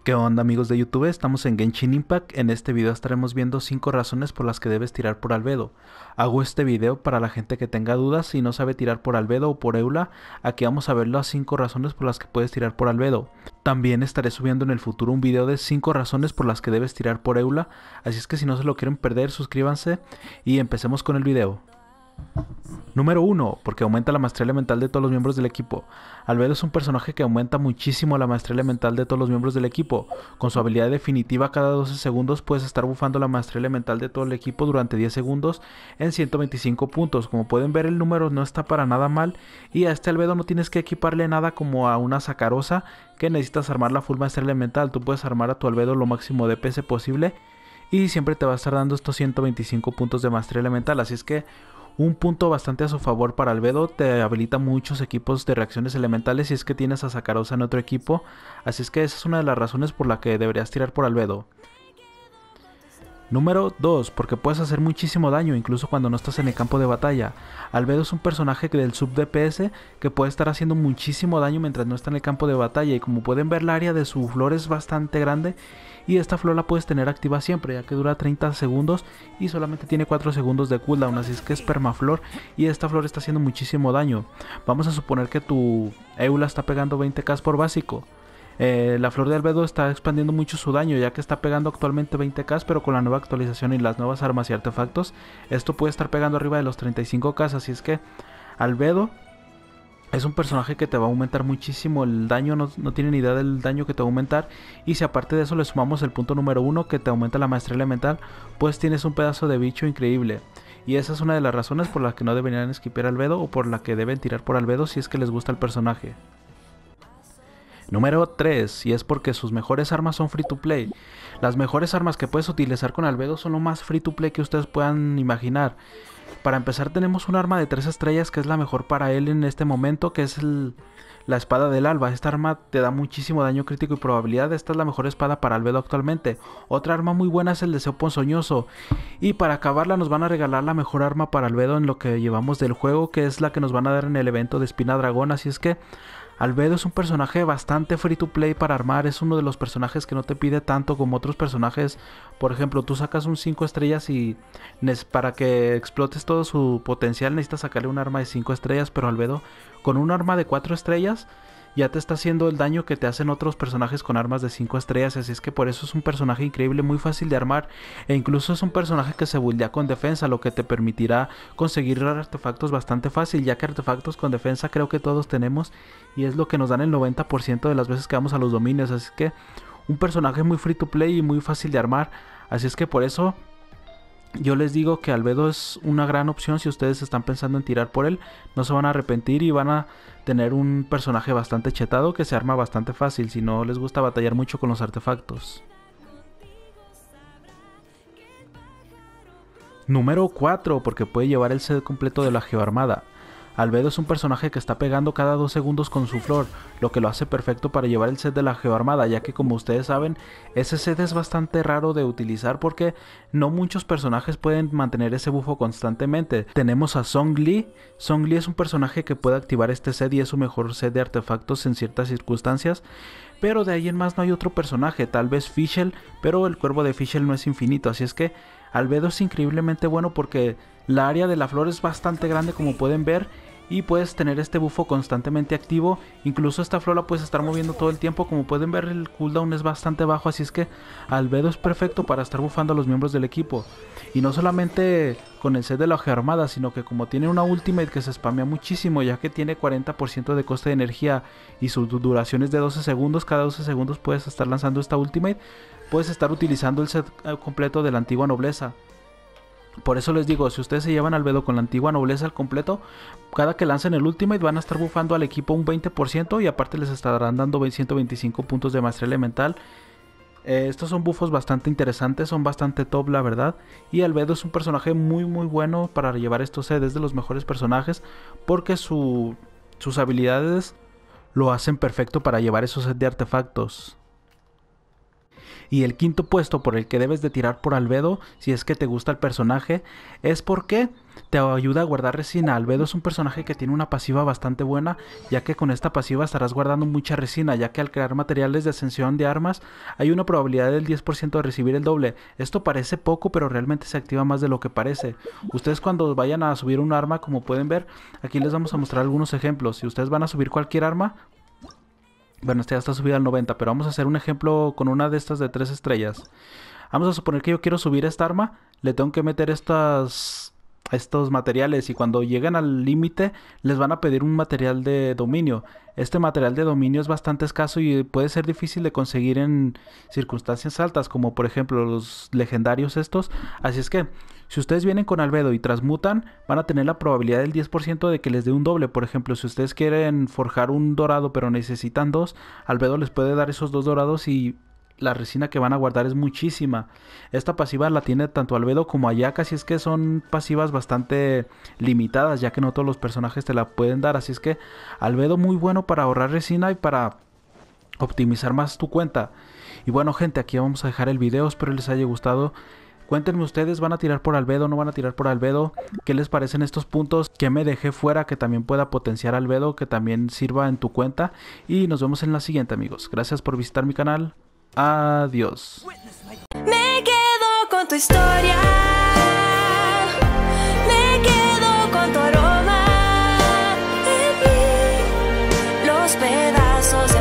¿Qué onda amigos de YouTube? Estamos en Genshin Impact. En este video estaremos viendo 5 razones por las que debes tirar por Albedo. Hago este video para la gente que tenga dudas y no sabe tirar por Albedo o por Eula. Aquí vamos a ver las 5 razones por las que puedes tirar por Albedo. También estaré subiendo en el futuro un video de 5 razones por las que debes tirar por Eula. Así es que si no se lo quieren perder, suscríbanse y empecemos con el video. Número 1, porque aumenta la maestría elemental de todos los miembros del equipo. Albedo es un personaje que aumenta muchísimo la maestría elemental de todos los miembros del equipo. Con su habilidad definitiva cada 12 segundos puedes estar bufando la maestría elemental de todo el equipo durante 10 segundos en 125 puntos. Como pueden ver, el número no está para nada mal y a este Albedo no tienes que equiparle nada como a una Sacarosa que necesitas armar la full maestría elemental. Tú puedes armar a tu Albedo lo máximo de DPS posible y siempre te va a estar dando estos 125 puntos de maestría elemental, así es que un punto bastante a su favor para Albedo. Te habilita muchos equipos de reacciones elementales si es que tienes a Sacarosa en otro equipo. Así es que esa es una de las razones por la que deberías tirar por Albedo. Número 2, porque puedes hacer muchísimo daño incluso cuando no estás en el campo de batalla. Albedo es un personaje del sub DPS que puede estar haciendo muchísimo daño mientras no está en el campo de batalla, y como pueden ver, el área de su flor es bastante grande y esta flor la puedes tener activa siempre, ya que dura 30 segundos y solamente tiene 4 segundos de cooldown, así es que es permaflor y esta flor está haciendo muchísimo daño. Vamos a suponer que tu Eula está pegando 20k por básico. La flor de Albedo está expandiendo mucho su daño, ya que está pegando actualmente 20k, pero con la nueva actualización y las nuevas armas y artefactos, esto puede estar pegando arriba de los 35k, así es que Albedo es un personaje que te va a aumentar muchísimo el daño, no tienen idea del daño que te va a aumentar. Y si aparte de eso le sumamos el punto número 1 que te aumenta la maestría elemental, pues tienes un pedazo de bicho increíble. Y esa es una de las razones por las que no deberían skipear Albedo, o por la que deben tirar por Albedo si es que les gusta el personaje. Número 3, y es porque sus mejores armas son free to play. Las mejores armas que puedes utilizar con Albedo son lo más free to play que ustedes puedan imaginar. Para empezar, tenemos un arma de 3 estrellas que es la mejor para él en este momento, que es la espada del alba. Esta arma te da muchísimo daño crítico y probabilidad. Esta es la mejor espada para Albedo actualmente. Otra arma muy buena es el deseo ponzoñoso. Y para acabarla nos van a regalar la mejor arma para Albedo en lo que llevamos del juego, que es la que nos van a dar en el evento de Espina Dragón. Así es que Albedo es un personaje bastante free to play para armar. Es uno de los personajes que no te pide tanto como otros personajes. Por ejemplo, tú sacas un 5 estrellas y para que explotes todo su potencial necesitas sacarle un arma de 5 estrellas. Pero Albedo con un arma de 4 estrellas ya te está haciendo el daño que te hacen otros personajes con armas de 5 estrellas. Así es que por eso es un personaje increíble, muy fácil de armar. E incluso es un personaje que se buildea con defensa, lo que te permitirá conseguir artefactos bastante fácil, ya que artefactos con defensa creo que todos tenemos, y es lo que nos dan el 90% de las veces que vamos a los dominios. Así que un personaje muy free to play y muy fácil de armar. Así es que por eso yo les digo que Albedo es una gran opción. Si ustedes están pensando en tirar por él, no se van a arrepentir y van a tener un personaje bastante chetado que se arma bastante fácil si no les gusta batallar mucho con los artefactos. Número 4, porque puede llevar el set completo de la Geoarmada. Albedo es un personaje que está pegando cada 2 segundos con su flor, lo que lo hace perfecto para llevar el set de la Geoarmada, ya que como ustedes saben, ese set es bastante raro de utilizar porque no muchos personajes pueden mantener ese bufo constantemente. Tenemos a Zhongli. Zhongli es un personaje que puede activar este set y es su mejor set de artefactos en ciertas circunstancias, pero de ahí en más no hay otro personaje. Tal vez Fischl, pero el cuervo de Fischl no es infinito, así es que Albedo es increíblemente bueno porque la área de la flor es bastante grande, como pueden ver, y puedes tener este bufo constantemente activo. Incluso esta flor la puedes estar moviendo todo el tiempo. Como pueden ver, el cooldown es bastante bajo, así es que Albedo es perfecto para estar bufando a los miembros del equipo. Y no solamente con el set de la Geoarmada, sino que como tiene una ultimate que se spamea muchísimo, ya que tiene 40% de coste de energía y su duración es de 12 segundos, cada 12 segundos puedes estar lanzando esta ultimate, puedes estar utilizando el set completo de la antigua nobleza. Por eso les digo, si ustedes se llevan Albedo con la antigua nobleza al completo, cada que lancen el ultimate van a estar bufando al equipo un 20% y aparte les estarán dando 125 puntos de maestría elemental. Estos son buffos bastante interesantes, son bastante top la verdad. Y Albedo es un personaje muy bueno para llevar estos sets, es de los mejores personajes porque sus habilidades lo hacen perfecto para llevar esos sets de artefactos. Y el quinto puesto por el que debes de tirar por Albedo, si es que te gusta el personaje, es porque te ayuda a guardar resina. Albedo es un personaje que tiene una pasiva bastante buena, ya que con esta pasiva estarás guardando mucha resina, ya que al crear materiales de ascensión de armas hay una probabilidad del 10% de recibir el doble. Esto parece poco, pero realmente se activa más de lo que parece. Ustedes cuando vayan a subir un arma, como pueden ver, aquí les vamos a mostrar algunos ejemplos. Si ustedes van a subir cualquier arma, bueno, este ya está subido al 90, pero vamos a hacer un ejemplo con una de estas de 3 estrellas. Vamos a suponer que yo quiero subir esta arma, le tengo que meter estos materiales y cuando lleguen al límite les van a pedir un material de dominio. Este material de dominio es bastante escaso y puede ser difícil de conseguir en circunstancias altas, como por ejemplo los legendarios estos. Así es que si ustedes vienen con Albedo y transmutan, van a tener la probabilidad del 10% de que les dé un doble. Por ejemplo, si ustedes quieren forjar un dorado pero necesitan 2, Albedo les puede dar esos 2 dorados y la resina que van a guardar es muchísima. Esta pasiva la tiene tanto Albedo como Ayaka, así es que son pasivas bastante limitadas, ya que no todos los personajes te la pueden dar. Así es que Albedo muy bueno para ahorrar resina y para optimizar más tu cuenta. Y bueno gente, aquí vamos a dejar el video, espero les haya gustado. Cuéntenme ustedes, ¿van a tirar por Albedo? ¿No van a tirar por Albedo? ¿Qué les parecen estos puntos que me dejé fuera que también pueda potenciar Albedo, que también sirva en tu cuenta? Y nos vemos en la siguiente, amigos. Gracias por visitar mi canal. Adiós. Me quedo con tu historia, me quedo con tu aroma en mí, los pedazos